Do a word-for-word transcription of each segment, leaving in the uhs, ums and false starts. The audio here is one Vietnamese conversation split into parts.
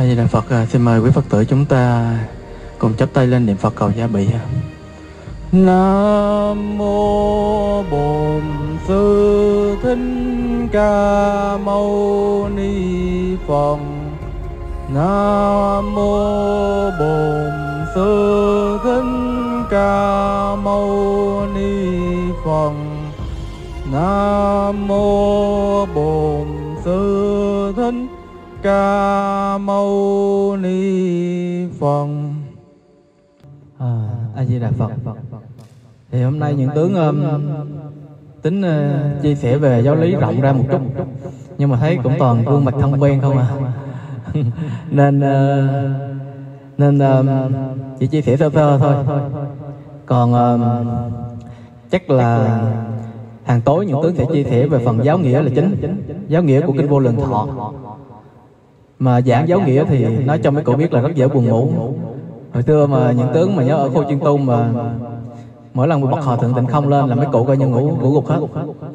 A Di Đà Phật. Xin mời quý Phật tử chúng ta cùng chắp tay lên niệm Phật cầu gia bị. Nam mô Bổn Sư Thích Ca Mâu Ni Phật. Nam mô Bổn Sư Thích Ca Mâu Ni Phật. Nam mô Bổn Sư Thích Ca Mâu Ni Phật. À, A Di Đà Phật. Thì hôm nay những tướng um, tính uh, chia sẻ về giáo lý rộng ra một chút, nhưng mà thấy cũng toàn gương mặt thân quen không à. nên uh, nên uh, chỉ chia sẻ sơ sơ thôi. Còn uh, chắc là hàng tối những tướng sẽ chia sẻ về phần giáo nghĩa là chính, giáo nghĩa của kinh Vô Lượng Thọ. Mà giảng giáo nghĩa thì nói cho mấy cậu biết là rất dễ buồn ngủ. Hồi xưa mà những tướng mà nhớ ở khu chuyên tu mà mỗi lần bật Hòa Thượng Tịnh Không lên là mấy cụ coi như ngủ ngủ gục hết.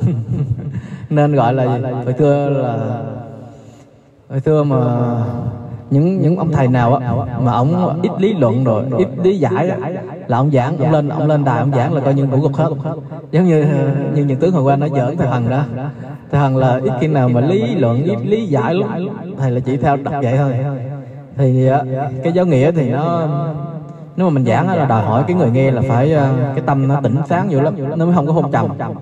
Nên gọi là hồi xưa là hồi xưa mà những những ông thầy nào á mà ông ít lý luận rồi ít lý giải á, là ông giảng ông lên ông lên đài ông giảng là coi như ngủ gục hết. Giống như như những tướng hồi qua nói giỡn thầy Hằng đó, thầy Hằng là ít khi nào mà lý luận ít lý giải lắm, thầy là chỉ theo đặt vậy thôi. Thì cái giáo nghĩa thì nó nếu mà mình giảng là đòi hỏi cái người nghe là phải cái tâm nó tỉnh sáng nhiều lắm, nó mới không có hôn trầm.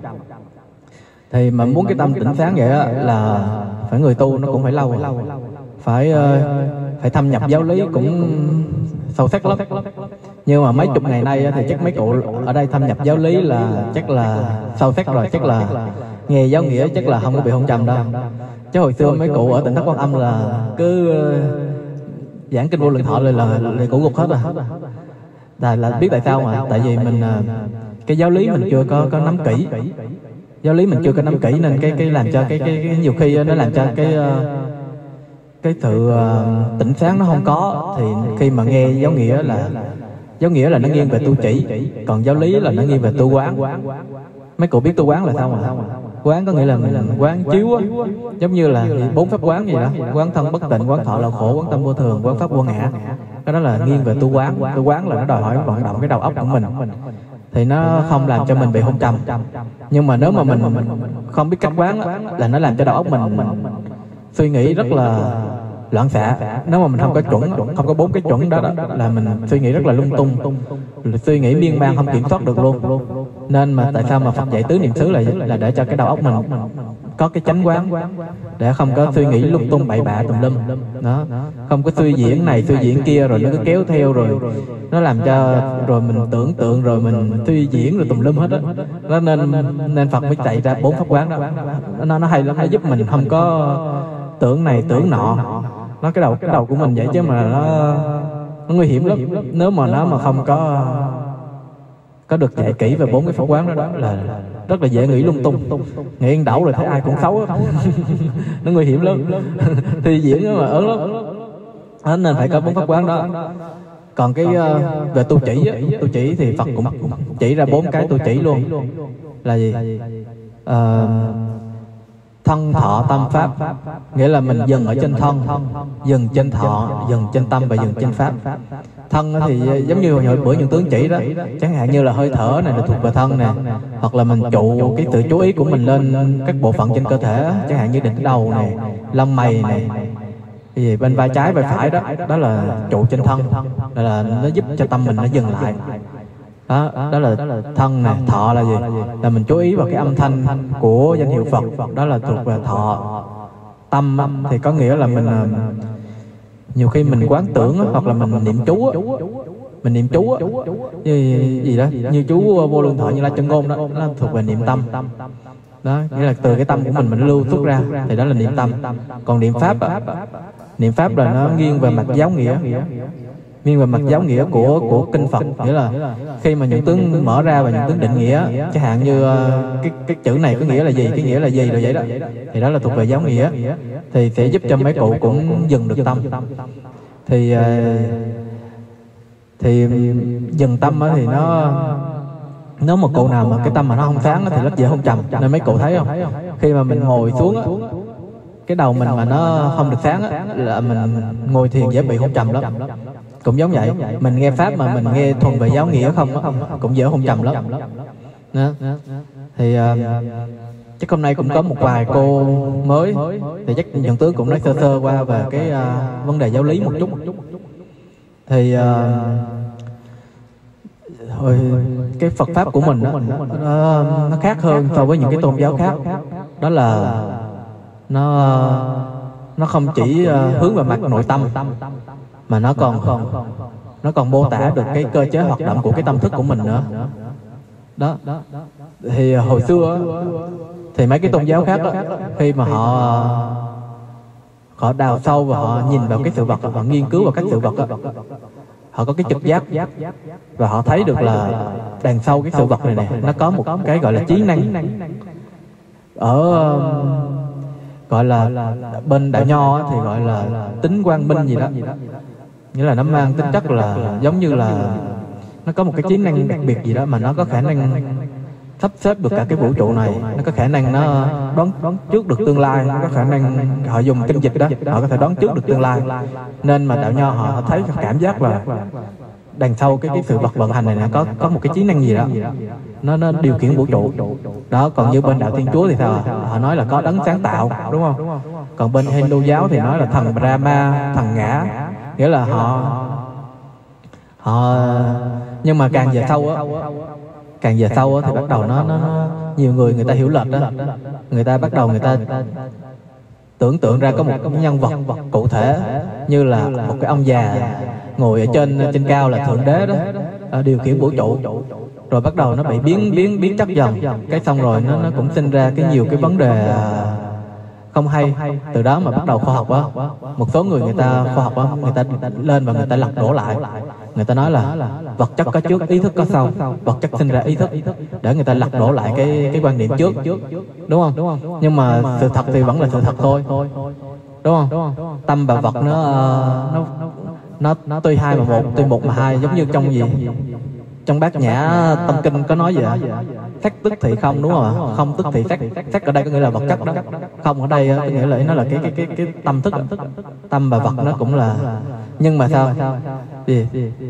Thì mà muốn cái tâm tỉnh sáng vậy á là phải người tu nó cũng phải lâu, phải phải thâm nhập giáo lý cũng sâu sắc lắm. Nhưng mà mấy chục ngày nay thì chắc mấy cụ ở đây thâm nhập giáo lý là chắc là sâu sắc rồi, chắc là nghe giáo nghĩa chắc là không có bị hôn trầm đâu. Chứ hồi xưa mấy cụ ở Tỉnh Thất Quan Âm là cứ giảng kinh Vô Lượng Thọ là là, là cụ gục hết rồi. Tại là biết tại sao mà tại vì mình cái giáo lý mình chưa có có nắm kỹ, giáo lý mình chưa có nắm kỹ nên cái cái làm cho cái cái, cái nhiều khi nó làm cho cái cái sự uh, tỉnh sáng nó không có. Thì khi mà nghe giáo nghĩa là giáo nghĩa là nó nghiêng về tu chỉ, còn giáo lý là nó nghiêng về tu quán. Mấy cụ biết tu quán là sao mà quán có nghĩa là mình quán chiếu á, giống như là bốn pháp quán gì đó: quán thân bất tịnh, quán thọ lậu khổ, quán tâm vô thường, quán pháp vô ngã. Cái đó là nghiêng về tu quán. Tu quán là nó đòi hỏi vận động cái đầu óc của mình thì nó không làm cho mình bị hôn trầm. Nhưng mà nếu mà mình không biết cách quán á, là nó làm cho đầu óc mình suy nghĩ rất là loạn xạ. Nếu mà mình không có chuẩn, không có bốn cái chuẩn đó, đó là mình suy nghĩ rất là lung tung, suy nghĩ miên man không kiểm soát được luôn. Nên mà tại sao mà Phật dạy tứ niệm xứ là là để cho cái đầu óc mình có cái chánh quán, để không có suy nghĩ lung tung bậy bạ tùm lum đó, không có suy diễn này suy diễn kia rồi nó cứ kéo theo rồi nó làm cho rồi mình tưởng tượng rồi mình suy diễn rồi tùm lum hết á. Đó nên nên Phật mới chạy ra bốn pháp quán đó. Nó nó hay lắm, nó giúp mình không có tưởng này tưởng nọ. Nó cái đầu cái đầu của mình vậy chứ mà nó nó nguy hiểm lắm. Nếu mà nó mà không có có được dạy kỹ về bốn cái pháp quán đó, đó là rất là dễ nghĩ lung tung, nghĩ yên đảo rồi thấy ai cũng xấu á. Nó nguy hiểm lắm. Thì diễn đó mà ớn lắm. Đó, nên phải có bốn pháp quán đó. Còn cái uh, về tu chỉ á, tu chỉ thì Phật cũng chỉ ra bốn cái tu chỉ luôn. Là gì? Uh, thân thọ tâm pháp, nghĩa là mình dừng ở trên thân, dừng trên thọ, dừng trên tâm và dừng trên pháp. Thân thì giống như hồi bữa những tướng chỉ đó, chẳng hạn như là hơi thở này là thuộc về thân nè, hoặc là mình trụ cái sự chú ý của mình lên các bộ phận trên cơ thể, chẳng hạn như đỉnh đầu này, lông mày này, gì bên vai trái vai phải đó, đó là trụ trên thân, là, là nó giúp cho tâm mình nó dừng lại. Đó, đó là thân nè. Thọ là gì? Là mình chú ý vào cái âm thanh của danh hiệu Phật, đó là thuộc về thọ. Tâm thì có nghĩa là mình nhiều khi mình quán tưởng hoặc là mình niệm chú, mình niệm chú như gì đó, như chú Vô Lượng Thọ Như Lai Chân Ngôn đó, nó thuộc về niệm tâm. Đó, nghĩa là từ cái tâm của mình mình lưu xuất ra thì đó là niệm tâm. Còn niệm pháp á, niệm pháp là nó nghiêng về mặt giáo nghĩa, nghiêng về mặt giáo nghĩa của của kinh Phật. Nghĩa là khi mà những tướng mở ra và những tướng định nghĩa, chẳng hạn như cái cái chữ này có nghĩa là gì, cái nghĩa là gì rồi vậy đó, thì đó là thuộc về giáo nghĩa, thì sẽ giúp cho mấy cụ cũng dừng được tâm. Thì thì dừng tâm thì nó nếu mà cụ nào mà cái tâm mà nó không sáng thì rất dễ hôn trầm. Nên mấy cụ thấy không, khi mà mình ngồi xuống cái đầu mình mà nó không được sáng á, là mình ngồi thiền dễ bị hôn trầm lắm. Cũng giống vậy, mình nghe pháp mà mình nghe thuần về giáo nghĩa không á, cũng dễ hôn trầm lắm. Đó. Thì uh, chắc hôm nay cũng có một vài cô mới, thì chắc Nhuận Tướng cũng nói sơ sơ qua về cái uh, vấn đề giáo lý một chút. Thì uh, hồi, cái Phật pháp của mình đó, nó, nó khác hơn so với những cái tôn giáo khác. Đó là nó nó không chỉ uh, hướng về mặt nội tâm, mà nó còn nó còn mô tả được cái cơ chế hoạt động của cái tâm thức của mình nữa. Đó. Thì hồi xưa thì mấy cái tôn giáo khác đó, khi mà họ họ đào sâu và họ nhìn vào cái sự vật, họ nghiên cứu vào các sự vật đó, họ có cái trực giác và họ thấy được là đằng sau cái sự vật này này nó có một cái gọi là trí năng. Ở gọi là bên đạo nho thì gọi là tính quang minh gì đó, nghĩa là nó mang tính chất là giống như là nó có một cái trí năng đặc biệt gì đó mà nó có khả năng sắp xếp được cả cái vũ trụ này, nó có khả năng nó đoán đoán trước được tương lai, nó có khả năng, họ dùng kinh dịch đó, họ có thể đoán trước được tương lai. Nên mà đạo nho họ thấy cảm giác là đằng sau cái cái sự vật vận hành này nó có có một cái trí năng gì đó, nó nó điều khiển vũ trụ đó. Còn như bên đạo Thiên Chúa thì sao? Họ nói là có đấng sáng tạo, đúng không? Còn bên Hindu giáo thì nói là thần Brahma, thần Ngã, nghĩa là họ họ nhưng mà càng về sâu á, càng về sâu á thì bắt đầu nó nó nhiều người người ta hiểu lệch đó, người ta bắt đầu người ta tưởng tượng ra có một nhân vật cụ thể như là một cái ông già ngồi ở trên trên cao là thượng đế đó, điều khiển vũ trụ, rồi bắt đầu nó bị biến biến biến chất dần, cái xong rồi nó nó cũng sinh ra cái nhiều cái vấn đề không hay. Từ đó mà bắt đầu khoa học á, một số người người ta khoa học á, người ta lên và người ta lật đổ lại, người ta nói là vật chất có trước, ý thức có sau, vật chất sinh ra ý thức, để người ta lật đổ lại cái cái quan điểm trước, đúng không? Nhưng mà sự thật thì vẫn là sự thật thôi, đúng không? Tâm và vật nó nó nó, nó tuy hai mà một, tuy một mà hai, giống như trong gì trong Bát Nhã Tâm Kinh có nói gì ạ? Sắc tức thì không, đúng không ạ? Không tức thì sắc. Sắc ở đây có nghĩa là vật chất đó, không ở đây có nghĩa là nó là cái cái cái cái tâm thức. Tâm và vật nó cũng là, nhưng mà sao? Gì?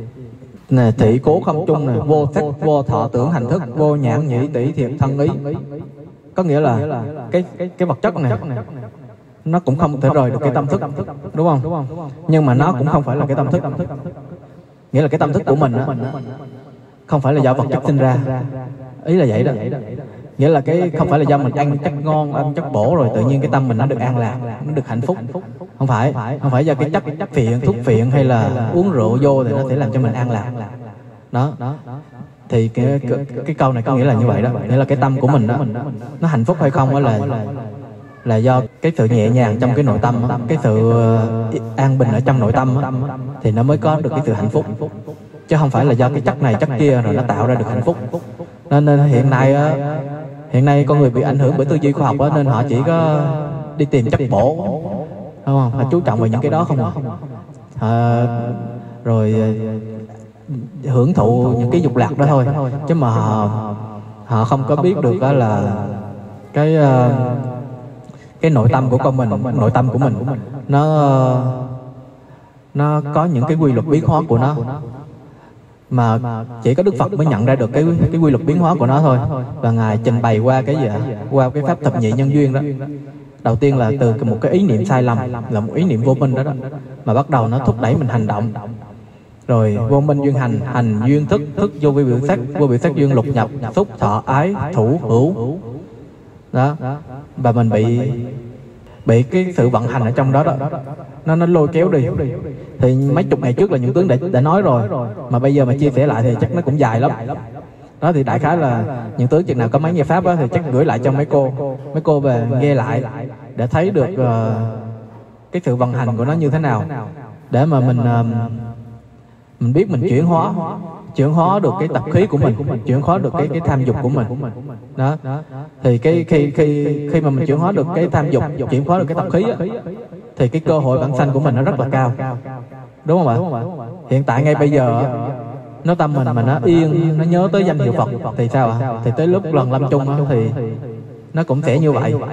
Nè, thị cố không chung này, vô sắc vô thọ tưởng hành thức, vô nhãn nhĩ tỷ thiệt thân ý. Có nghĩa là cái cái vật chất này nó cũng không thể rời được cái tâm thức, đúng không? Nhưng mà nó cũng không phải là cái tâm thức. Nghĩa là cái tâm thức của mình đó, không phải là do vật chất sinh ra, ý là vậy đó. Nghĩa là cái không phải là do mình ăn chất ngon, ăn chất bổ rồi tự nhiên cái tâm mình nó được an lạc, nó được hạnh phúc. Không phải, không phải do cái chất phiện, thuốc phiện hay là uống rượu vô thì nó sẽ làm cho mình an lạc. Đó. Thì cái, cái, cái câu này có nghĩa là như vậy đó. Nghĩa là cái tâm của mình đó, nó hạnh phúc hay không đó là là do cái sự nhẹ nhàng trong cái nội tâm đó, cái sự an bình ở trong nội tâm đó, thì nó mới có được cái sự hạnh phúc, chứ không phải là do cái chất này chất kia rồi nó tạo ra được hạnh phúc. Nên, nên hiện nay hiện nay con người bị ảnh hưởng bởi tư duy khoa học đó, nên họ chỉ có đi tìm chất bổ, đúng không? Họ chú trọng vào những cái đó không à, à rồi hưởng thụ những cái dục lạc đó thôi, chứ mà họ họ không có biết được đó là cái cái nội tâm của con mình, nội tâm của mình nó nó có những cái quy luật biến hóa của nó, mà chỉ có Đức Phật mới nhận ra được cái cái quy luật biến hóa của nó thôi. Và Ngài trình bày qua cái gì ạ? Qua cái pháp thập nhị nhân duyên đó. Đầu tiên là từ một cái ý niệm sai lầm, là một ý niệm vô minh đó, đó mà bắt đầu nó thúc đẩy mình hành động. Rồi vô minh duyên hành, hành duyên thức, thức vô vi biểu sắc, vô biểu sắc duyên lục nhập, xúc thọ ái thủ hữu. Đó. Và mình bị bị cái sự vận hành ở trong đó đó, nó nó lôi kéo đi. Thì mấy chục ngày trước là những tướng đã, đã nói rồi, mà bây giờ mà chia sẻ lại thì chắc nó cũng dài lắm. Đó thì đại khái là những tướng chừng nào có máy nghe pháp đó, thì chắc gửi lại cho mấy cô, mấy cô về nghe lại để thấy được uh, cái sự vận hành của nó như thế nào, để mà mình uh, mình biết mình chuyển hóa chuyển hóa được cái tập khí của mình, chuyển hóa được cái cái tham dục của mình. Đó. Thì cái khi khi khi mà mình chuyển hóa được cái tham dục, chuyển hóa được cái tập khí á, thì cái cơ hội vãng sanh của mình nó rất là cao, đúng không ạ? Hiện tại ngay bây giờ nó tâm mình mà nó yên, nó nhớ tới danh hiệu Phật thì sao ạ? Thì tới lúc lần lâm chung á, thì nó cũng sẽ như vậy.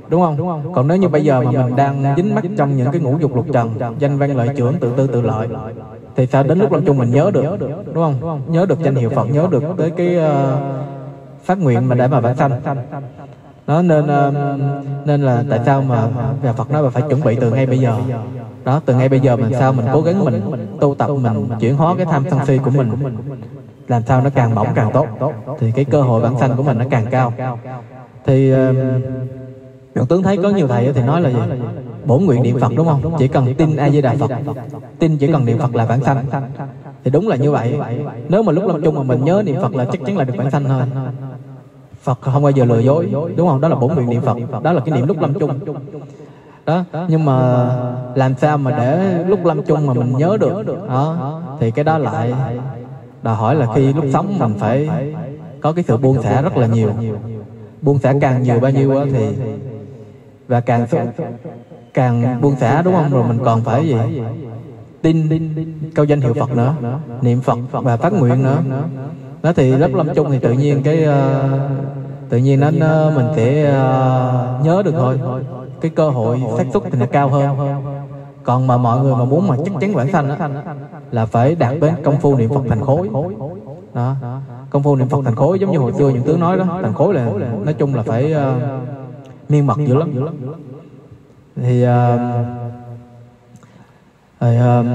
đúng không? Còn nếu như bây giờ mà mình đang dính mắc trong những cái ngũ dục lục trần, danh văn lợi trưởng, tự tư tự lợi, thì sao đến lúc lâm chung mình nhớ được, đúng không? Nhớ được danh hiệu Phật, nhớ được tới cái uh, phát nguyện mà để mà vãng sanh. Đó nên uh, nên là tại sao mà nhà Phật nói là phải chuẩn bị từ ngay bây giờ. Đó, từ ngay bây giờ mình sao mình cố gắng mình tu tập, mình chuyển hóa cái tham sân si của mình, làm sao nó càng mỏng càng tốt, thì cái cơ hội vãng sanh của mình nó càng cao. Thì uh, Thượng tướng thấy có nhiều thầy thì nói là gì? Bổn nguyện niệm Phật, đúng không? Chỉ cần tin A Di Đà Phật, tin chỉ cần niệm Phật là vãng sanh. Thì đúng là như vậy. Nếu mà lúc lâm chung mà mình nhớ niệm Phật là chắc chắn là được vãng sanh thôi. Phật không bao giờ lừa dối, đúng không? Đó là bổn nguyện niệm Phật, đó là cái niệm lúc lâm chung. Đó, nhưng mà làm sao mà để lúc lâm chung mà mình nhớ được? Đó, thì cái đó lại đòi hỏi là khi lúc sống mình phải có cái sự buông xả rất là nhiều. Buông xả càng nhiều bao nhiêu thì và càng càng buông xả, đúng không? Rồi mình còn phải gì? Tin câu danh hiệu Phật nữa, niệm Phật và phát nguyện nữa. Đó thì lúc lâm chung thì tự nhiên cái uh, tự nhiên nó, nó mình sẽ uh, nhớ được thôi. Cái cơ hội xác suất thì nó cao hơn. Còn mà mọi người mà muốn mà chắc chắn vãng sanh á là phải đạt đến công phu niệm Phật thành khối. Đó, công phu niệm Phật thành khối giống như hồi xưa những tướng nói đó, thành khối là nói chung là phải uh, miên mật dữ lắm. Thì uh, thì uh,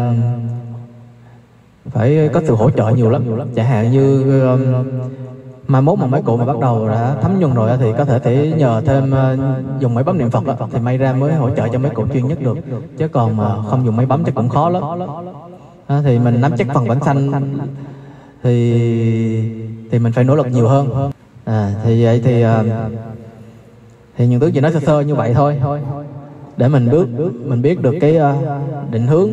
phải có sự hỗ trợ nhiều lắm. Chẳng hạn như uh, mai mốt mà mấy cụ mà bắt đầu đã thấm nhuần rồi thì có thể thể nhờ thêm uh, dùng máy bấm niệm Phật đó, thì may ra mới hỗ trợ cho mấy cụ chuyên nhất được. Chứ còn mà không dùng máy bấm chắc cũng khó lắm. Đó, thì mình nắm chắc phần vãng sanh thì thì mình phải nỗ lực nhiều hơn. À, thì vậy thì uh, thì những thứ gì nói sơ sơ như vậy thôi, để mình bước mình biết được cái uh, định hướng.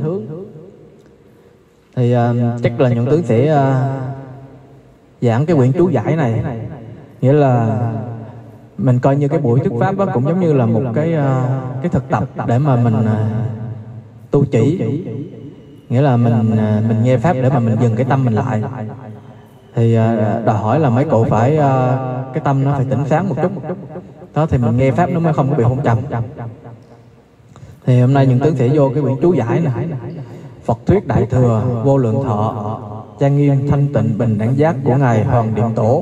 Thì uh, chắc là những tướng sẽ uh, giảng cái quyển chú giải này, nghĩa là mình coi như cái buổi thuyết pháp đó cũng giống như là một cái uh, cái thực tập để mà mình uh, tu chỉ, nghĩa là mình uh, mình nghe pháp để mà mình dừng cái tâm mình lại. Thì uh, đòi hỏi là mấy cụ phải uh, cái tâm nó phải tỉnh sáng một chút, đó thì mình nghe pháp nó mới không có bị hôn trầm. Thì hôm nay những tướng sẽ vô cái quyển chú giải này. Phật thuyết Đại Thừa Vô Lượng Thọ, trang nghiêm thanh tịnh bình đẳng giác của ngài Hoàng Niệm Tổ.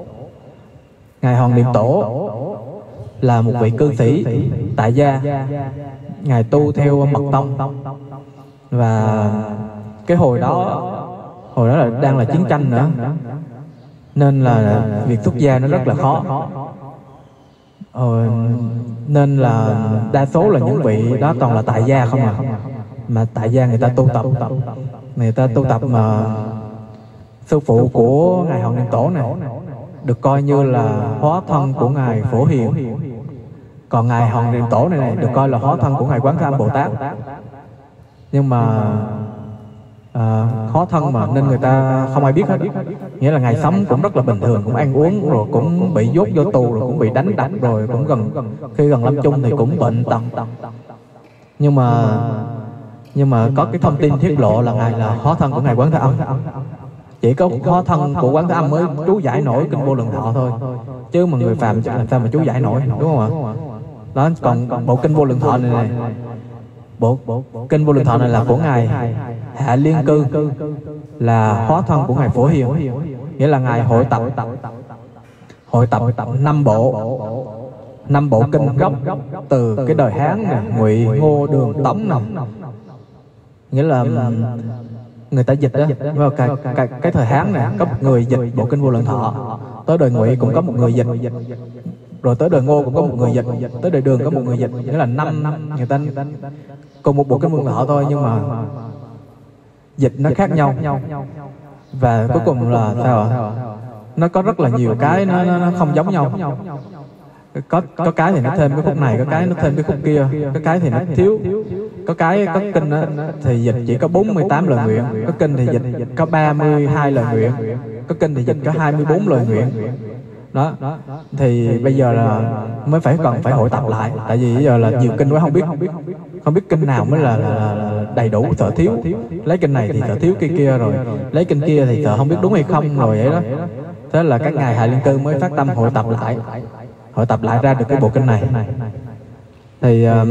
Ngài Hoàng Niệm Tổ là một vị cư sĩ tại gia, ngài tu theo mật tông, và cái hồi đó hồi đó là đang là chiến tranh nữa, nên là việc xuất gia nó rất là khó. Ờ, nên là đa số là những vị đó toàn là tại gia không à. Mà tại gia người ta tu tập, người ta tu tập mà sư phụ của ngài Hoàng Niệm Tổ này được coi như là hóa thân của ngài Phổ Hiền. Còn ngài Hoàng Niệm Tổ này, này được coi là hóa thân của ngài Quán Thế Âm Bồ Tát. Nhưng mà à, khó thân mà nên người ta không ai biết hết. Nghĩa là ngài sống cũng rất là bình thường, cũng ăn uống, rồi cũng bị dốt vô tù, rồi cũng bị đánh đập, rồi cũng gần khi gần lâm chung thì cũng bệnh tật. Nhưng mà nhưng mà có cái thông tin tiết lộ là ngài là hóa thân của ngài Quán Thế Âm. Chỉ có hóa thân của Quán Thế Âm mới chú giải nổi kinh Vô Lượng Thọ thôi, chứ mà người phàm làm sao mà chú giải nổi, đúng không ạ? Đó, còn bộ kinh Vô Lượng Thọ này này Bộ, bộ kinh Vô Lượng Thọ này là của ngài Hạ Liên Cư, là hóa thân của ngài Phổ Hiền. Nghĩa là ngài hội tập hội tập năm bộ năm bộ kinh gốc từ cái đời Hán này, Ngụy, Ngô, Đường, Tống này. Nghĩa là người ta dịch đó, vào cái, cái, cái thời Hán này có một người dịch bộ kinh Vô Lượng Thọ, tới đời Ngụy cũng có một người dịch, rồi tới đời Ngô cũng có một người dịch, tới đời Đường có một người dịch. Nghĩa là năm người ta cùng một bộ kinh Vô Lượng Thọ thôi, nhưng mà dịch nó khác nhau. Và cuối cùng là sao ạ? Nó có rất là nhiều cái nó, nó, nó không giống nhau. Có có cái thì nó thêm cái khúc này, có cái nó thêm cái khúc kia, có cái thì nó thiếu. Có cái có kinh đó, thì dịch chỉ có bốn mươi tám lời nguyện, có kinh thì dịch có ba mươi hai lời nguyện, có kinh thì dịch có hai mươi bốn lời nguyện. Đó, thì bây giờ là mới phải cần phải hội tập lại, tại vì bây giờ là nhiều kinh quá, không biết không biết kinh nào mới là, là, là đầy đủ, sợ thiếu. Lấy kinh này thì sợ thiếu kia kia, rồi lấy kinh kia thì sợ không biết đúng hay không, rồi vậy đó. Thế là các ngài Hạ Liên Cư mới phát tâm hội tập lại, hội tập lại ra được cái bộ kinh này. Thì uh,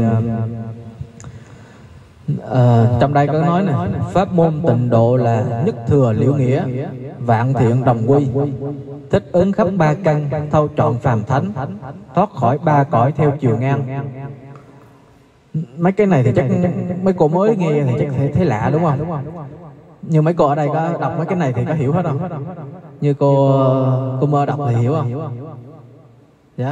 uh, trong đây có nói này, pháp môn tịnh độ là nhất thừa liễu nghĩa, vạn thiện đồng quy, thích ứng khắp ba căn, thâu trọn phàm thánh, thoát khỏi ba cõi theo chiều ngang. Mấy cái này thì chắc mấy cô mới nghe thì chắc thấy, thấy lạ đúng không? Nhưng mấy cô ở đây có đọc mấy cái này thì có hiểu hết không? Như cô cô Mơ đọc thì hiểu không? Dạ.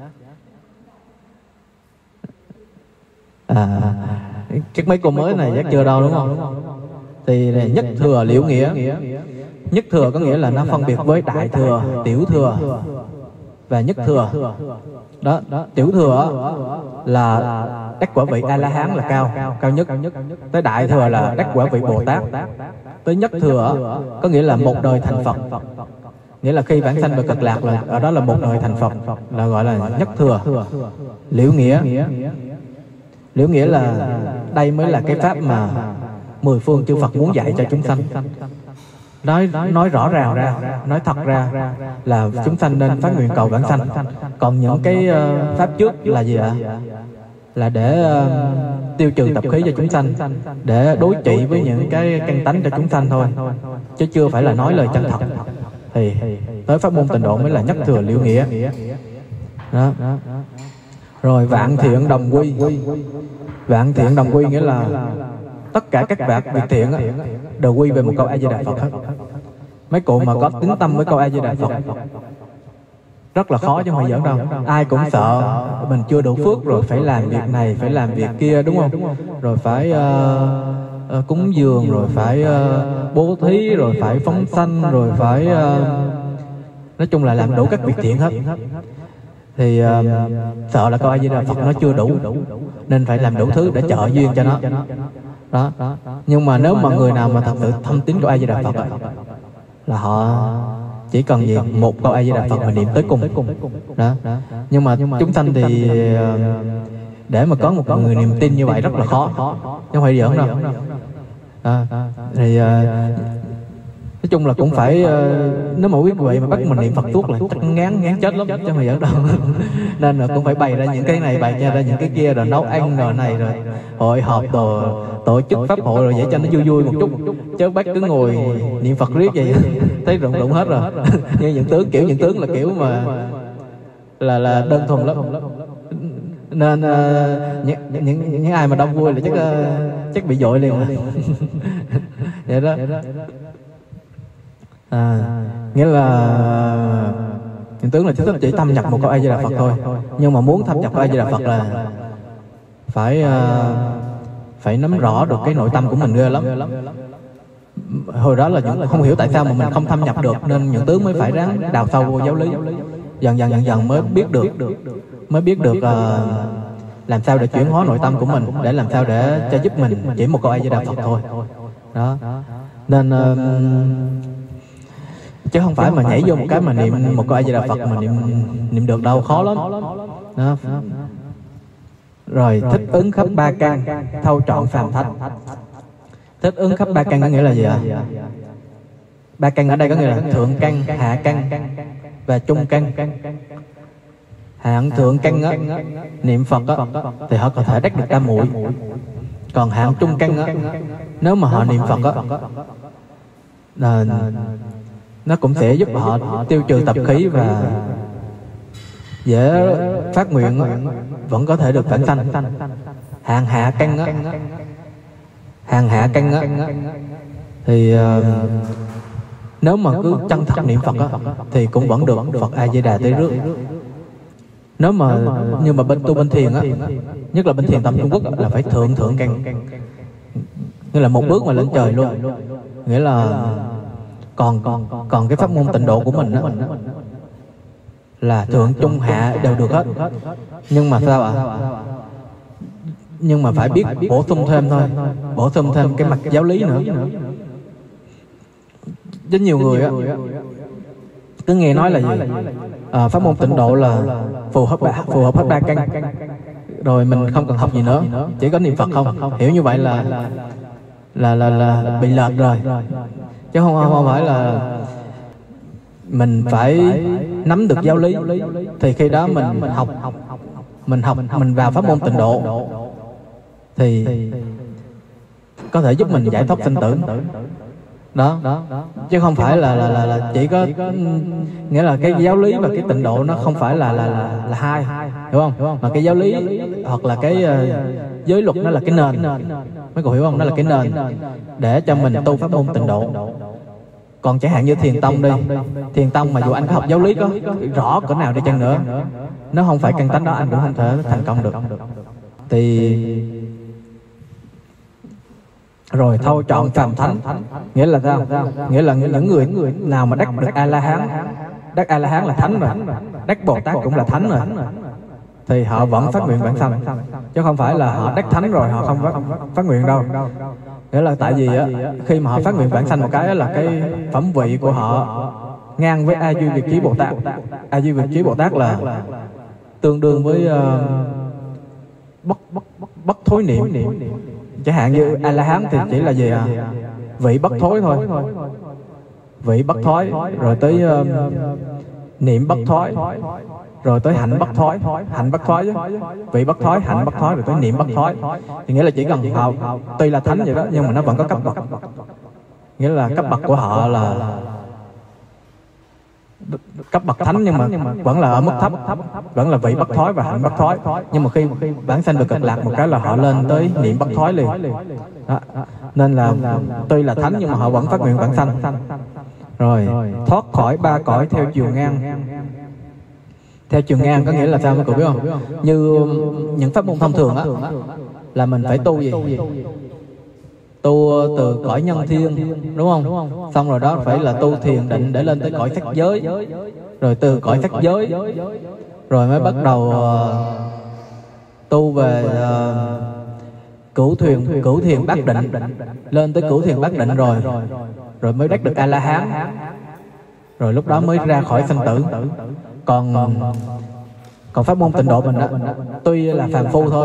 À, chắc mấy cô mới này chắc chưa đâu đúng không? Thì nhất thừa liễu nghĩa. Nhất thừa có nghĩa là nó phân biệt với đại thừa, tiểu thừa và nhất thừa. Đó, tiểu thừa là đắc quả vị A La Hán là cao, cao nhất. Tới đại thừa là đắc quả vị Bồ Tát. Tới nhất thừa có nghĩa là một đời thành Phật. Nghĩa là khi vãng sanh về Cực Lạc là ở đó là một đời thành Phật, là gọi là nhất thừa. Liễu nghĩa. Liễu nghĩa là đây mới là cái pháp mà mười phương chư Phật muốn dạy cho chúng sanh. Nói nói rõ ràng ra, nói thật ra là chúng sanh nên phát nguyện cầu vãng sanh. Còn những cái uh, pháp trước là gì ạ? Là để uh, tiêu trừ tập khí cho chúng sanh, để đối trị với những cái căn tánh cho chúng sanh thôi, chứ chưa phải là nói lời chân thật. Thì tới pháp môn tịnh độ mới là nhất thừa liễu nghĩa. Đó. Rồi vạn thiện đồng quy. Vạn thiện đồng quy nghĩa là tất cả các bạn việc thiện đều quy về một câu A Di Đà Phật hết. Mấy cụ mà có tín tâm với câu A Di Đà Phật rất là khó chứ không phải giỡn đâu. Ai cũng sợ mình chưa đủ phước rồi phải làm việc này, phải làm việc kia đúng không? Rồi phải uh, uh, cúng dường, rồi phải uh, bố thí, rồi phải phóng sanh, rồi phải uh, nói chung là làm đủ các việc thiện hết. Thì uh, sợ là câu A Di Đà Phật nó chưa đủ, nên phải làm đủ thứ để trợ duyên cho nó. Đó. Nhưng mà nếu mà người nào mà thật sự thâm tín câu A Di Đà Phật là họ chỉ cần gì một câu A Di Đà Phật mà niệm tới cùng. Đó. Nhưng mà chúng sanh thì để mà có một người niềm tin như vậy rất là khó, chứ không phải giỡn đâu. À, thì nói chung là cũng phải, nếu mà quý vị mà bắt mình niệm Phật suốt là chắc ngán ngán chết lắm, chứ không phải giỡn đâu. Nên là cũng phải bày ra những cái này, bày ra những cái kia, rồi nấu ăn rồi này, rồi hội họp, rồi tổ chức pháp hội, rồi để cho nó vui vui một chút, chứ bác cứ ngồi niệm Phật riết vậy thấy rụng rụng hết rồi. Như những tướng, kiểu những tướng là kiểu mà là là đơn thuần lắm. Nên uh, những, những những ai mà đông vui là chắc uh, chắc bị dội liền. Vậy đó. À, nghĩa là những tướng là chỉ thâm nhập một câu A Di Đà Phật thôi. Nhưng mà muốn thâm nhập câu A Di Đà Phật là phải uh, phải nắm rõ được cái nội tâm của mình ghê lắm. Hồi đó là những không hiểu tại sao mà mình không thâm nhập được, nên những tướng mới phải ráng đào sâu vô giáo lý. Dần dần dần dần mới biết được mới biết được uh, làm sao để chuyển hóa nội tâm của mình, để làm sao để cho giúp mình chỉ một câu A Di Đà Phật thôi. Đó. Nên uh, chứ không phải mà nhảy vô một cái mà niệm một câu A Di Đà Phật mà niệm niệm được đâu, khó lắm. Đó. Rồi thích ứng khắp ba căn, thâu trọn phàm thánh. Thích ứng khắp ba căn có nghĩa là gì ạ? Ba căn ở đây có nghĩa là thượng căn, hạ căn và trung căn. Hạng thượng căn á, niệm Phật á, thì họ có thể đắc được tam muội. Còn hạng trung căn á, nếu mà họ niệm Phật á, là nó cũng sẽ giúp họ tiêu trừ tập khí và dễ phát nguyện á, vẫn có thể được vãng sanh. Hạng hạ căn á, hàng hạ căn á, thì uh, nếu mà cứ chân thật niệm Phật á, thì cũng vẫn được Phật A Di Đà tới rước. Nếu mà nhưng mà bên tu bên thiền á, nhất là bên thiền tâm Trung Quốc là phải thượng thượng căn, nghĩa là một bước mà lên trời luôn. Nghĩa là còn còn còn cái pháp môn tịnh độ của mình á là thượng trung hạ đều được hết. Nhưng mà sao ạ? Nhưng mà phải biết bổ sung thêm thôi, bổ sung thêm cái mặt giáo lý nữa. Chứ nhiều người á cứ nghe nói là gì à, pháp môn tịnh độ là phù hợp phù hợp hết ba căn, rồi mình không cần học gì nữa, chỉ có niệm Phật không. Hiểu như vậy là là là, là bị lệch rồi, chứ không không phải là mình phải nắm được giáo lý, thì khi đó mình học mình học mình vào pháp môn tịnh độ thì có thể giúp mình giải thoát sinh tử đó, chứ không phải là là là, là chỉ có nghĩa là cái giáo lý và cái tịnh độ nó không phải là là là, là hai, hiểu không? Mà cái giáo lý hoặc là cái uh, giới luật nó là cái nền, mấy cậu hiểu không? Nó là cái nền để cho mình tu pháp môn tịnh độ. Còn chẳng hạn như thiền tông đi, thiền tông mà dù anh có học giáo lý có rõ cỡ nào đi chăng nữa, nó không phải căn tánh đó anh cũng không thể thành công được. Thì rồi thôi chọn phàm thánh, nghĩa là sao? Nghĩa là những người nào mà đắc được A La Hán, đắc A La Hán là thánh rồi, đắc Bồ Tát cũng là thánh rồi, thì họ vẫn phát nguyện vãng sanh, chứ không phải là họ đắc thánh rồi họ không phát, phát nguyện đâu. Nghĩa là tại vì á, khi mà họ phát nguyện vãng sanh một cái là cái phẩm vị của họ ngang với A Duy Việt Chí Bồ Tát. A Duy Việt Chí Bồ Tát là tương đương với uh, bất, bất, bất, bất thối niệm. Chẳng hạn như A La Hán thì chỉ là gì à? Vị bất thối thôi, vị bất thối, rồi tới uh, niệm bất thối, rồi tới hạnh bất thối, hạnh bất thối chứ, vị bất thối, hạnh bất thối, rồi tới niệm bất thối. Thì nghĩa là chỉ cần họ tuy là thánh vậy đó, nhưng mà nó vẫn có cấp bậc. Nghĩa là cấp bậc của họ là cấp bậc thánh, nhưng mà vẫn là ở mức thấp, vẫn là vị bất thối và hạnh bất thối. Nhưng mà khi vãng sanh được Cực Lạc một cái là họ lên tới niệm bất thối liền đó. Nên là tuy là thánh nhưng mà họ vẫn phát nguyện vãng sanh. Rồi thoát khỏi ba cõi theo chiều ngang. Theo chiều ngang có nghĩa là sao mấy cậu biết không? Như những pháp môn thông thường á, là mình phải tu gì? Tu từ cõi nhân thiên, đúng không? Xong rồi đó phải là tu thiền định để lên tới cõi sắc giới, rồi từ cõi sắc giới rồi mới bắt đầu uh, tu về uh, cửu thuyền cửu thiền bát định, lên tới cửu thiền bát định rồi rồi mới đắc được A La Hán, rồi lúc đó mới ra khỏi sanh tử. Còn còn pháp môn tịnh độ mình đó, tuy là phàm phu thôi,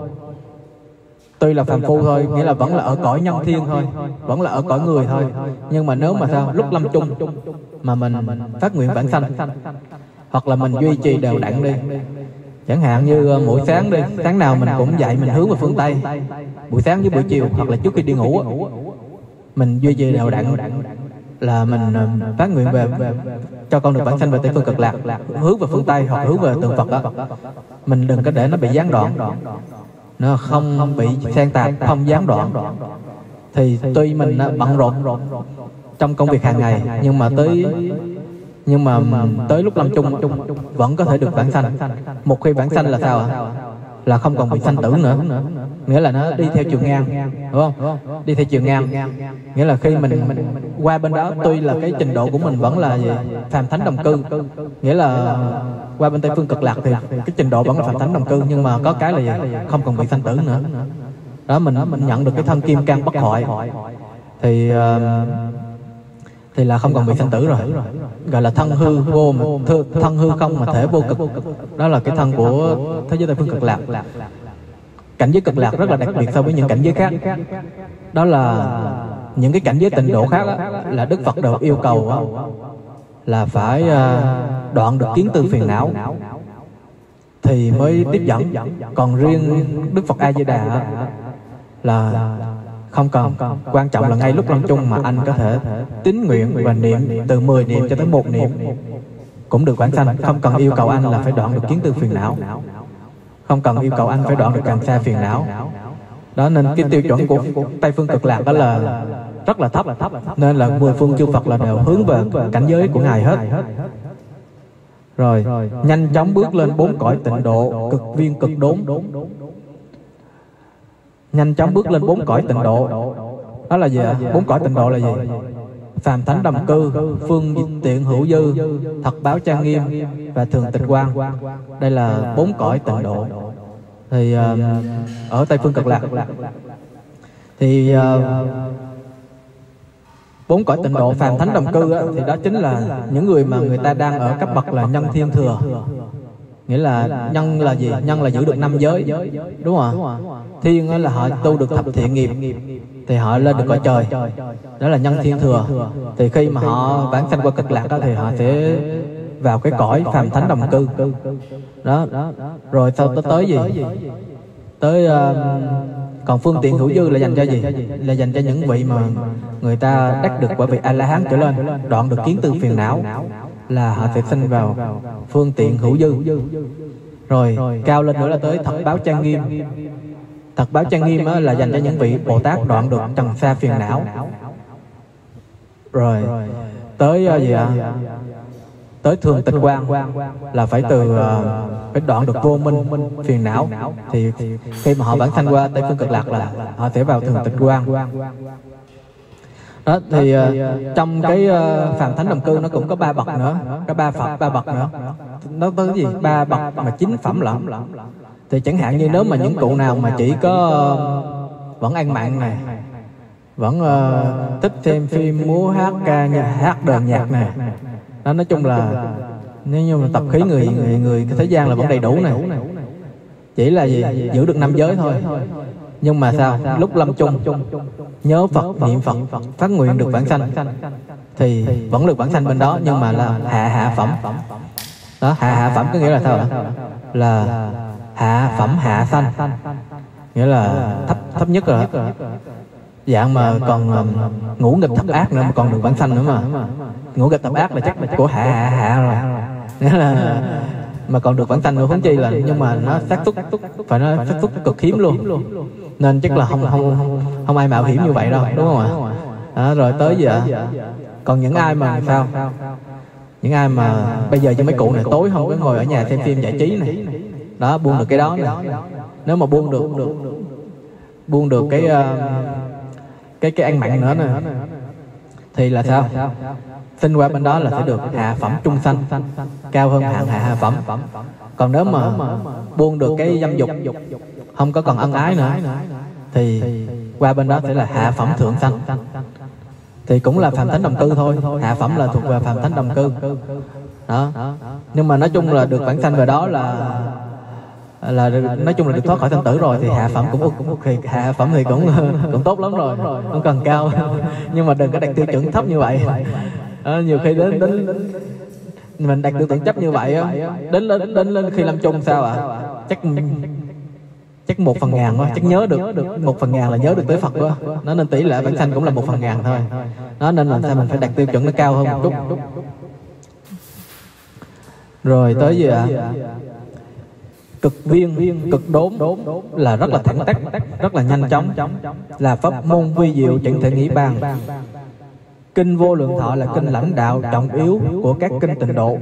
tuy là phàm phu thôi, nghĩa là vẫn là ở cõi nhân thiên thôi, vẫn là ở cõi người thôi. Nhưng mà nếu mà sao lúc lâm chung mà mình phát nguyện vãng sanh, hoặc là mình duy trì đều đặn đi, chẳng hạn như mỗi sáng đi, sáng nào mình cũng dậy mình hướng về phương Tây, buổi sáng với buổi chiều, hoặc là trước khi đi ngủ mình duy trì đều đặn là mình phát nguyện về, về cho con được vãng sanh về Tây Phương Cực Lạc, hướng về phương Tây hoặc hướng về tượng Phật đó. Mình đừng có để nó bị gián đoạn, nó không bị xen tạp, không gián đoạn. Thì tuy mình bận rộn trong công việc hàng ngày, nhưng mà tới nhưng mà tới lúc lâm chung vẫn có thể được vãng sanh. Một khi vãng sanh là sao ạ? Là không còn bị sanh tử nữa. Nghĩa là nó đi theo chiều ngang, đúng không? Đi theo chiều ngang, nghĩa là khi mình qua bên đó, tuy là cái trình độ của mình vẫn là gì? Phàm thánh đồng cư, nghĩa là qua bên Tây Phương Cực Lạc thì cái trình độ vẫn là phàm thánh đồng cư, nhưng mà có cái là gì? Không còn bị sanh tử nữa. Đó, mình mình nhận được cái thân kim cang bất hoại thì uh, thì là không còn bị sanh tử rồi, gọi là thân hư vô mà, thân hư không mà thể vô cực. Đó là cái thân của thế giới Tây Phương Cực Lạc. Cảnh giới Cực Lạc rất là đặc biệt so với những cảnh giới khác. Đó là những cái cảnh giới tịnh độ khác đó, là Đức Phật đều yêu cầu đó, là phải uh, đoạn được kiến tư phiền não thì mới tiếp dẫn. Còn riêng Đức Phật A Di Đà là không cần. Quan trọng là ngay lúc lâm chung mà anh có thể tín nguyện và niệm từ mười niệm cho tới một niệm cũng được vãng sanh. Không cần yêu cầu anh là phải đoạn được kiến tư phiền não, không cần yêu cầu anh phải đoạn được càng xa phiền não. Đó, nên cái tiêu chuẩn của Tây Phương Cực Lạc đó là rất là thấp, nên là mười phương chư Phật là đều hướng về cảnh giới của Ngài hết. Rồi nhanh chóng bước lên bốn cõi tịnh độ, cực viên cực đốn. Nhanh chóng bước lên bốn cõi tịnh độ. Đó là gì ạ? Bốn cõi tịnh độ là gì? Phàm thánh đồng cư, phương tiện hữu dư, thật báo trang nghiêm và thường tịch quan. Đây là bốn cõi tịnh độ. Thì uh, ở Tây Phương Cực Lạc thì bốn uh, cõi tịnh độ phàm thánh đồng cư á, thì đó chính là những người mà người ta đang ở cấp bậc là nhân thiên thừa. Nghĩa là nhân là gì? Nhân là giữ được năm giới, đúng không ạ? Thiên là họ tu được thập thiện nghiệp thì họ lên được cõi trời, đó là nhân thiên thừa. Thì khi mà họ vãng sanh qua Cực Lạc đó, thì họ sẽ vào cái cõi phàm thánh đồng cư. Đó, rồi sau tới tới gì? Tới uh, còn phương tiện hữu dư là dành cho gì? Là dành cho những vị mà người ta đắc được quả vị A La Hán trở lên, đoạn được kiến tư phiền não, là họ sẽ sinh vào phương tiện hữu dư. Rồi cao lên nữa là tới thật báo trang nghiêm. Thật báo trang nghiêm là dành cho những vị Bồ Tát đoạn được trần sa phiền não. Rồi tới uh, gì ạ? Tới thường tịch quang là phải từ uh, phải đoạn được vô minh phiền não, thì khi mà họ bản sanh qua Tây Phương Cực Lạc là họ sẽ vào thường tịch quang. Đó thì uh, trong cái uh, phàm thánh đồng cư nó cũng có ba bậc nữa, có ba Phật ba bậc nữa. Nó tới gì? Ba bậc mà chín phẩm lận. Thì chẳng hạn như nếu mà những cụ nào mà chỉ có uh, vẫn ăn mặn này, vẫn uh, thích xem phim, múa hát ca, hát đờn nhạc này, đó nói chung là nếu như mà tập khí người người người thế gian là vẫn đầy đủ này, chỉ là gì? Giữ được năm giới thôi. Nhưng mà sao? Lúc lâm chung nhớ Phật, niệm Phật, phát nguyện được vãng sanh thì vẫn được vãng sanh bên đó, nhưng mà là hạ hạ phẩm. Đó, hạ hạ phẩm có nghĩa là sao ạ? Là hạ phẩm hạ sanh, nghĩa là thấp thấp nhất rồi. Dạng mà còn um, ngũ nghịch thập ác nữa mà còn được vãng sanh nữa mà. Ngũ nghịch thập ác là chắc là của hạ hạ hạ rồi. Nghĩa là mà còn được vãng sanh nữa, huống chi là, nhưng mà nó xác suất, phải nói xác suất cực hiếm luôn. Nên chắc là không không không, không ai mạo hiểm như vậy đâu, đúng không ạ? Đó, rồi tới gì ạ? Còn những ai mà sao? Những ai mà bây giờ cho mấy cụ này tối không có ngồi ở nhà xem phim giải trí này, đó, buông được cái đó này. Nếu mà buông được được buông được cái uh, cái cái ăn mặn nữa nè, thì là sao? Sinh qua bên đó là sẽ được hạ phẩm trung sanh, cao hơn hạng hạ hạ phẩm. Còn nếu mà buông được cái dâm dục, không có còn ân ái nữa, thì qua bên đó sẽ là hạ phẩm thượng sanh. Thì cũng là phàm thánh đồng cư thôi, hạ phẩm là thuộc về phàm thánh đồng cư. Đó. Nhưng mà nói chung là được vãng sanh về đó là là nói chung là được thoát khỏi sanh tử rồi, thì hạ phẩm cũng cũng thì hạ phẩm thì cũng cũng tốt lắm rồi, không cần cao. Nhưng mà đừng có đặt tiêu chuẩn thấp như vậy. Đó, nhiều khi đến đến mình đặt tiêu chuẩn chấp như vậy á, đến lên đến lên khi lâm chung sao ạ? À? Chắc chắc một phần ngàn thôi, chắc nhớ được một phần ngàn là nhớ được tới Phật quá. Nó nên tỷ lệ vãng sanh cũng là một phần ngàn thôi. Nó nên làm sao mình phải đặt tiêu chuẩn nó cao hơn một chút. Rồi tới gì ạ? À? Cực viên, cực đốn là rất là thẳng tắc, rất là nhanh chóng, là pháp môn vi diệu chẳng thể nghĩ bàn. Kinh Vô Lượng Thọ là kinh lãnh đạo trọng yếu của các kinh tịnh độ.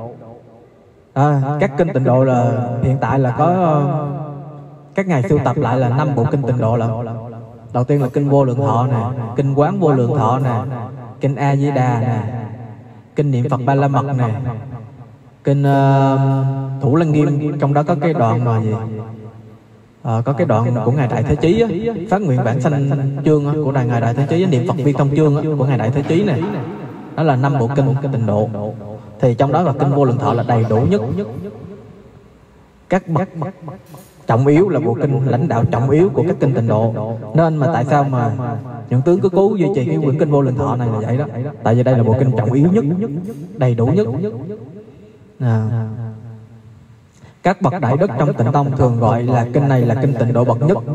À, các kinh tịnh độ là hiện tại là có các ngài sưu tập lại là năm bộ kinh tịnh độ. Là đầu tiên là kinh Vô Lượng Thọ nè, kinh Quán Vô Lượng Thọ nè, kinh A Di Đà nè, kinh Niệm Phật Ba La Mật nè, kinh uh, Thủ Lăng Nghiêm. Trong đó có cái đoạn mà gì? À, có cái đoạn của ngài Đại Thế Chí á, phát nguyện vãng sanh chương á, của ngài Đại Thế Chí, niệm Phật viên thông chương á, của ngài Đại Thế Chí này. Đó là năm bộ kinh tịnh độ. Thì trong đó là kinh Vô Lượng Thọ là đầy đủ nhất. Các bậc trọng yếu là bộ kinh lãnh đạo trọng yếu của các kinh tịnh độ. Nên mà tại sao mà những tướng cứ cố duy trì cái quyển kinh Vô Lượng Thọ này là vậy đó. Tại vì đây là bộ kinh trọng yếu nhất, đầy đủ nhất. À. Các bậc đại đức trong Tịnh Tông thường gọi là kinh này là kinh tịnh độ bậc nhất.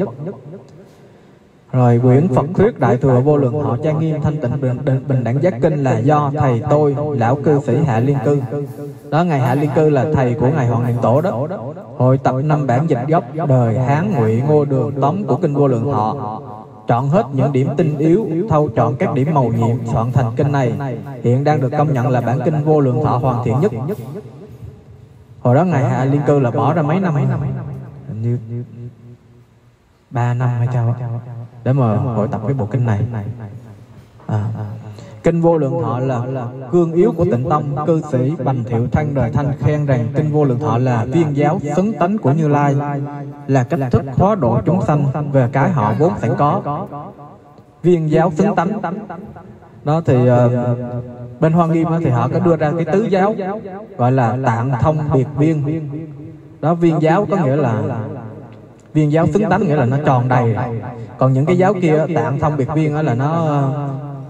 Rồi quyển Phật Thuyết Đại Thừa Vô Lượng Thọ Trang Nghiêm Thanh Tịnh Bình, Bình Đẳng Giác Kinh là do thầy tôi, lão cư sĩ Hạ Liên Cư. Đó, ngài Hạ Liên Cư là thầy của ngài Hoàng Điện Tổ đó. Hội tập năm bản dịch gốc đời Hán Ngụy Ngô Đường Tống của kinh Vô Lượng Thọ, chọn hết những điểm tinh yếu, thâu chọn các điểm mầu nhiệm, soạn thành kinh này. Hiện đang được công nhận là bản kinh Vô Lượng Thọ hoàn thiện nhất. Hồi đó ngài Hạ Liên Cư là bỏ ra mấy năm, hình như ba năm hay sao để mà hội tập cái bộ kinh này. À, kinh Vô Lượng Thọ là cương yếu của Tịnh Tông. Cư sĩ Bành Thiệu Thanh đời Thanh khen rằng kinh Vô Lượng Thọ là viên giáo xứng tánh của Như Lai, là cách thức hóa độ chúng sanh về cái họ vốn sẵn có. Viên giáo xứng tánh đó thì uh, bên Hoa Nghiêm thì họ có đưa ra cái tứ giáo gọi là tạng thông biệt viên. Đó, viên giáo có nghĩa là viên giáo xứng tánh, nghĩa là nó tròn đầy. Còn những cái giáo kia tạng thông biệt viên là nó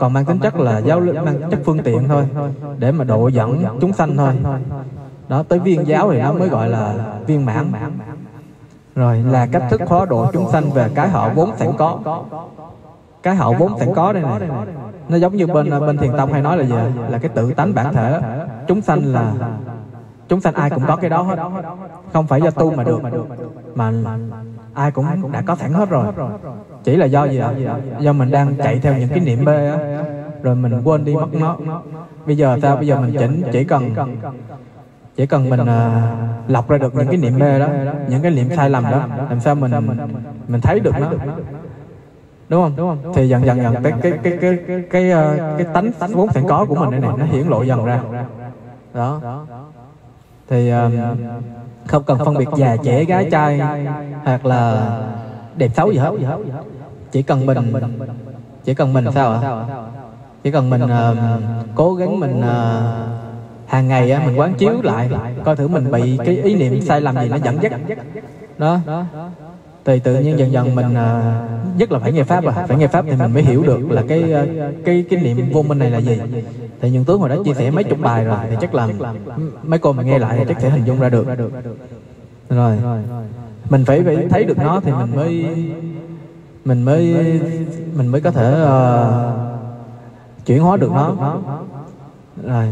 còn mang tính chất là giáo mang tính chất phương tiện thôi, để mà độ dẫn chúng sanh thôi. Đó, tới viên giáo thì nó mới gọi là viên mãn. Rồi là cách thức khó độ chúng sanh về cái họ vốn sẵn có. Cái họ vốn sẵn có đây này, nó giống như bên bên Thiền tông hay nói là gì? Là cái tự tánh bản thể. Chúng sanh là chúng sanh ai cũng có cái đó hết, không phải do tu mà được, mà ai cũng đã có sẵn hết rồi. Chỉ là do gì ạ? Do mình đang chạy theo những cái niệm mê á, rồi mình quên đi mất nó. Bây giờ sao? Bây giờ mình chỉnh chỉ cần chỉ cần mình uh, lọc ra được những cái niệm mê đó, những cái niệm sai lầm đó, làm sao mình mình thấy được nó, đúng không? Đúng không? Thì dần dần dần cái cái cái cái cái cái, uh, cái tánh vốn sẵn có của mình này, này nó hiển lộ dần ra. Đó. Thì uh, không cần phân biệt già trẻ gái trai hoặc là đẹp xấu gì hết. Chỉ cần mình chỉ cần mình sao ạ? Chỉ cần mình uh, cố gắng mình uh, hàng ngày á, mình quán chiếu lại coi thử mình bị cái ý niệm sai lầm gì nó dẫn dắt đó, thì tự nhiên dần dần mình uh, nhất là phải nghe pháp, à phải nghe pháp thì mình mới hiểu được là cái uh, cái cái niệm vô minh này là gì. Thì những tướng hồi đó chia sẻ mấy chục bài rồi, thì chắc là mấy cô mà nghe lại thì chắc sẽ hình dung ra được. Rồi mình phải phải thấy được nó thì mình mới mình mới mình mới có thể uh, chuyển hóa được nó. Rồi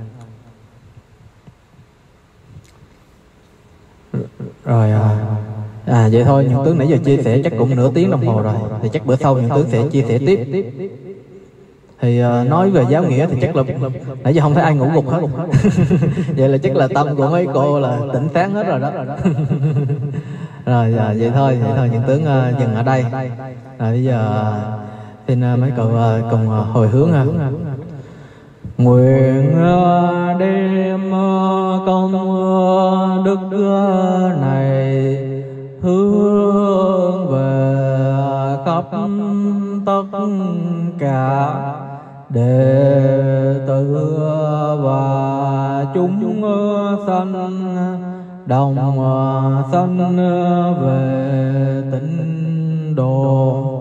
rồi à, à vậy thôi, những tướng nãy giờ chia sẻ chắc cũng nửa tiếng đồng hồ rồi, thì chắc bữa sau những tướng sẽ chia sẻ tiếp. Thì uh, nói về giáo nghĩa thì chắc là nãy giờ không thấy ai ngủ gục hết. Vậy là chắc là tâm của mấy cô là tỉnh sáng hết rồi đó. Rồi à, vậy thôi, vậy thôi những tướng uh, dừng ở đây. Rồi bây giờ uh, xin uh, mấy cậu uh, cùng uh, hồi hướng ha. Nguyện đem công đức này hướng về khắp tất cả đệ tử và chúng sanh đồng sanh về tịnh độ.